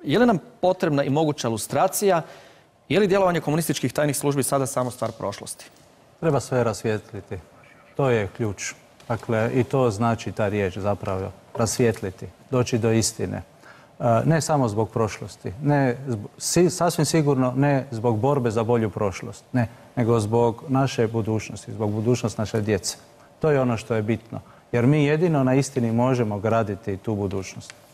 Je li nam potrebna i moguća lustracija? Je li djelovanje komunističkih tajnih službi sada samo stvar prošlosti? Treba sve rasvijetliti. To je ključ. Dakle, i to znači ta riječ zapravo. Rasvijetliti. Doći do istine. Ne samo zbog prošlosti. Sasvim sigurno ne zbog borbe za bolju prošlost. Ne, nego zbog naše budućnosti, zbog budućnosti naše djece. To je ono što je bitno. Jer mi jedino na istini možemo graditi tu budućnost.